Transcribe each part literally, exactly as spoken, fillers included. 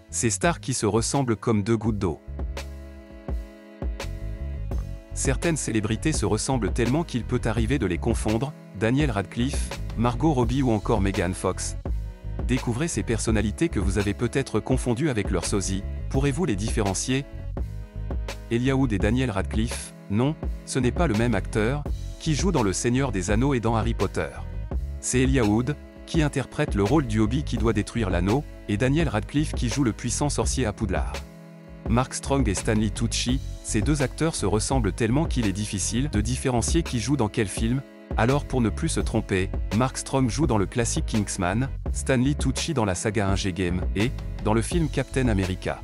Ces stars qui se ressemblent comme deux gouttes d'eau. Certaines célébrités se ressemblent tellement qu'il peut arriver de les confondre, Daniel Radcliffe, Margot Robbie ou encore Megan Fox. Découvrez ces personnalités que vous avez peut-être confondues avec leur sosie, pourrez-vous les différencier? Elijah Wood et Daniel Radcliffe, non, ce n'est pas le même acteur, qui joue dans Le Seigneur des Anneaux et dans Harry Potter. C'est Elijah Wood, qui interprète le rôle du Hobbit qui doit détruire l'anneau, et Daniel Radcliffe qui joue le puissant sorcier à Poudlard. Mark Strong et Stanley Tucci, ces deux acteurs se ressemblent tellement qu'il est difficile de différencier qui joue dans quel film, alors pour ne plus se tromper, Mark Strong joue dans le classique Kingsman, Stanley Tucci dans la saga Hunger Games, et, dans le film Captain America.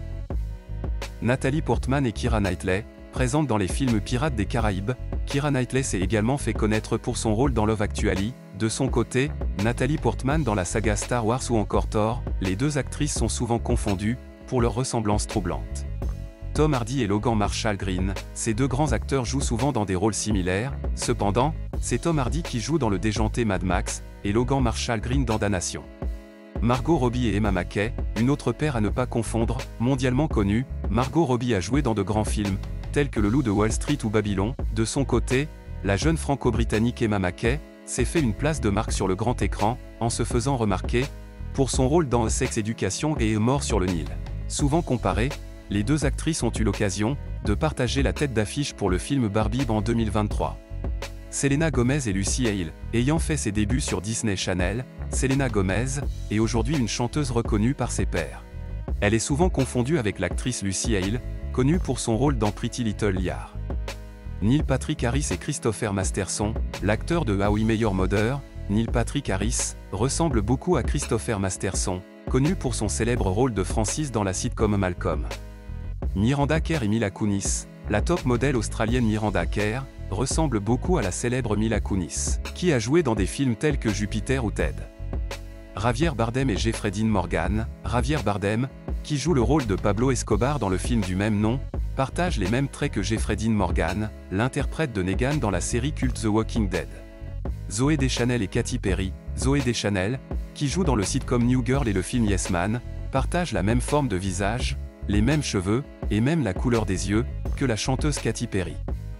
Natalie Portman et Keira Knightley, présentes dans les films Pirates des Caraïbes, Keira Knightley s'est également fait connaître pour son rôle dans Love Actually. De son côté, Natalie Portman dans la saga Star Wars ou encore Thor, les deux actrices sont souvent confondues, pour leur ressemblance troublante. Tom Hardy et Logan Marshall Green, ces deux grands acteurs jouent souvent dans des rôles similaires, cependant, c'est Tom Hardy qui joue dans le déjanté Mad Max, et Logan Marshall Green dans Damnation. Margot Robbie et Emma Mackey, une autre paire à ne pas confondre, mondialement connue, Margot Robbie a joué dans de grands films, tels que Le Loup de Wall Street ou Babylon. De son côté, la jeune franco-britannique Emma Mackey s'est fait une place de marque sur le grand écran, en se faisant remarquer, pour son rôle dans Sex Education et Mort sur le Nil. Souvent comparées, les deux actrices ont eu l'occasion de partager la tête d'affiche pour le film Barbie en deux mille vingt-trois. Selena Gomez et Lucy Hale, ayant fait ses débuts sur Disney Channel, Selena Gomez est aujourd'hui une chanteuse reconnue par ses pairs. Elle est souvent confondue avec l'actrice Lucy Hale, connue pour son rôle dans Pretty Little Liars. Neil Patrick Harris et Christopher Masterson, l'acteur de How I Met Your Mother, Neil Patrick Harris, ressemble beaucoup à Christopher Masterson, connu pour son célèbre rôle de Francis dans la sitcom Malcolm. Miranda Kerr et Mila Kunis, la top modèle australienne Miranda Kerr, ressemble beaucoup à la célèbre Mila Kunis, qui a joué dans des films tels que Jupiter ou Ted. Javier Bardem et Jeffrey Dean Morgan, Javier Bardem, qui joue le rôle de Pablo Escobar dans le film du même nom, partage les mêmes traits que Jeffrey Dean Morgan, l'interprète de Negan dans la série culte The Walking Dead. Zooey Deschanel et Katy Perry, Zooey Deschanel, qui joue dans le sitcom New Girl et le film Yes Man, partagent la même forme de visage, les mêmes cheveux, et même la couleur des yeux, que la chanteuse Katy Perry.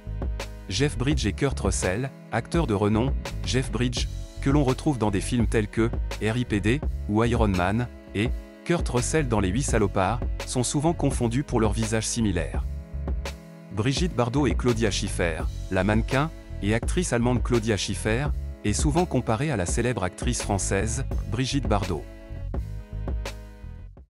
Jeff Bridges et Kurt Russell, acteurs de renom, Jeff Bridges, que l'on retrouve dans des films tels que R I P D ou Iron Man, et Kurt Russell dans Les Huit Salopards, sont souvent confondus pour leur visage similaire. Brigitte Bardot et Claudia Schiffer, la mannequin et actrice allemande Claudia Schiffer, est souvent comparée à la célèbre actrice française, Brigitte Bardot.